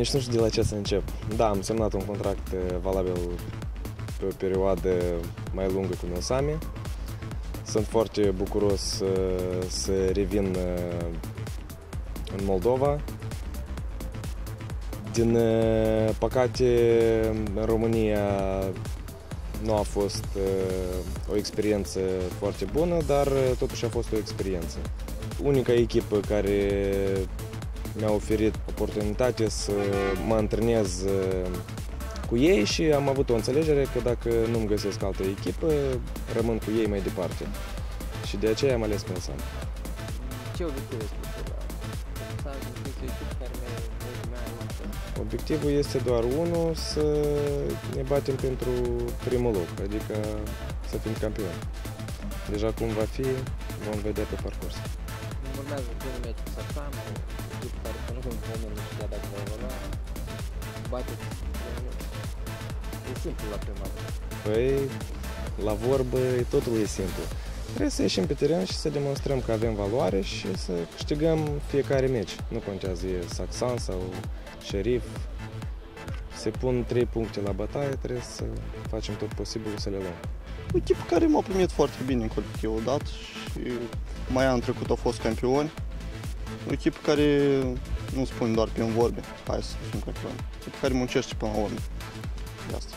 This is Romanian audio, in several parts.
Nici nu știu de la ce să încep. Da, am semnat un contract valabil pe o perioadă mai lungă cu Milsami. Sunt foarte bucuros să revin în Moldova. Din păcate, în România nu a fost o experiență foarte bună, dar totuși a fost o experiență. Unica echipă care mi-a oferit oportunitate să mă antrenez cu ei și am avut o înțelegere că dacă nu-mi găsesc altă echipă, rămân cu ei mai departe. Și de aceea am ales Milsami. Ce obiectiv este Obiectivul este doar unul, să ne batem pentru primul loc, adică să fim campioni. Deja cum va fi, vom vedea pe parcurs. Urmează primul meci cu Saxam, o echipă care până în moment nu știu dacă va evolua. Bateți. E simplu la prima dată. Păi, la vorbă, totul e simplu. Trebuie să ieșim pe teren și să demonstrăm că avem valoare și să câștigăm fiecare meci. Nu contează, e Saxam sau Sheriff. Se pun 3 puncte la bătaie, trebuie să facem tot posibilul să le luăm. O echipă care m-a primit foarte bine în colectivul dat și mai anul trecut au fost campioni. O echipă care nu spune doar prin vorbe, hai să fim campioni. O echipă care muncește până la urmă. De asta.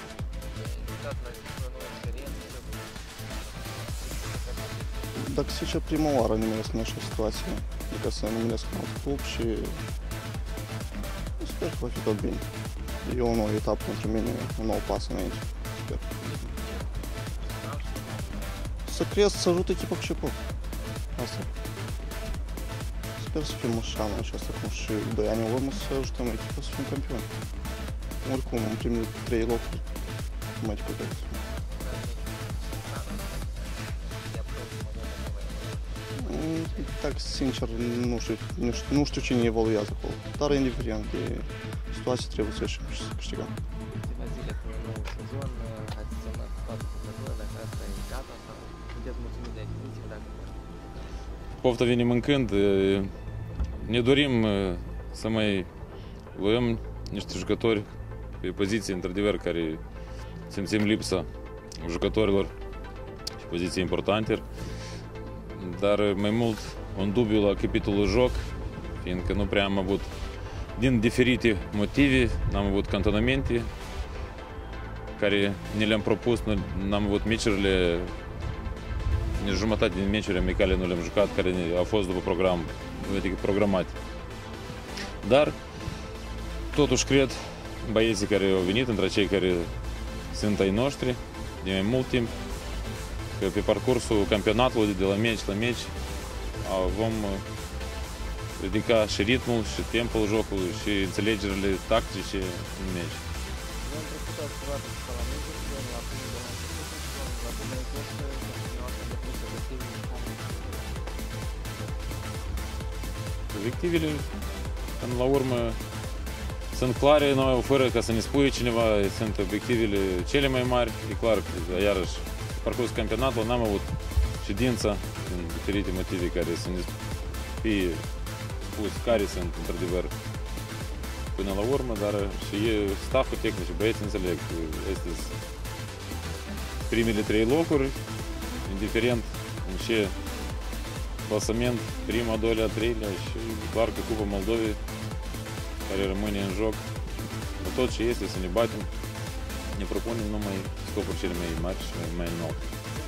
Dacă se zice prima oară nimeresc în așa situație, adică să nimeresc în alt club și sper că va fi tot bine. E o nouă etapă pentru mine, un nou pas înainte. Sper. Să cresc, să ajut echipa cu șepul. Asta. Sper să fim așa anul acesta, cum și 2 ani în urmă, să ajutăm echipa să fim campioni. Oricum, în primele 3 locuri, mai departe. Dacă sincer, nu știu cine evoluează acolo, dar indiferent de situație trebuie să ieșim și să câștigăm. Câteva zile până nou sezon, ați semnat cu 4 jucători, dacă asta e gata sau sunteți mulțumit de achiziție, dacă nu? Pofta vine mâncând, ne dorim să mai luăm niște jucători pe poziții, într-adevăr, care simțim lipsa jucătorilor și poziții importante, dar mai mult un dubiu la capitolul joc, fiindcă nu prea am avut, din diferite motive, n-am avut cantonamente care ne le-am propus, n-am avut meciurile, nici jumătate din meciurile amicale nu le-am jucat, care au fost după program, adică programate. Dar, totuși, cred, băieții care au venit, între cei care sunt ai noștri, de mai mult timp, că pe parcursul campionatului, de la meci la meci, vom ridica și ritmul, și timpul jocului, și înțelegerile tactice în meci. Noi am trecut ați luat pe la meci, la primul de la început, la primul de Obiectivele, până la urmă, sunt clare, noi fără ca să ne spui cineva, sunt obiectivele cele mai mari. E clar că, iarăși, parcursul campionatului n-am avut ședința din diferite motive care să ne fie spus care sunt, într-adevăr, până la urmă, dar și stafful tehnic și băieți înțeleg că este primele 3 locuri, indiferent în ce clasament, prima, a doilea, a treilea și doar că Cupa Moldovei, care rămâne în joc, tot ce este să ne batem, ne propunem numai scopuri cele mai mari și mai înalte.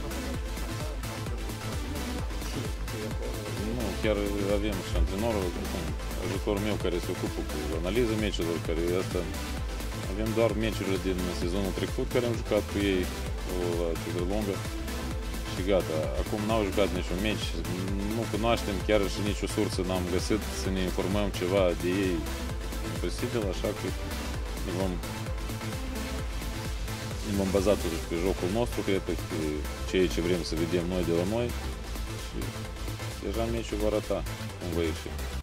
Nu, chiar avem și antrenorul, ajutorul meu care se ocupă cu analiza meciurilor, care asta, avem doar meciurile din sezonul trecut care am jucat cu ei la Ciudărlungă și gata. Acum n-au jucat niciun meci, nu cunoaștem chiar și nicio sursă n-am găsit să ne informăm ceva de ei posibil, așa că ne vom baza totuși pe jocul nostru, cred că pe ceea ce vrem să vedem noi de la noi și deja meciul va arăta cum va ieși.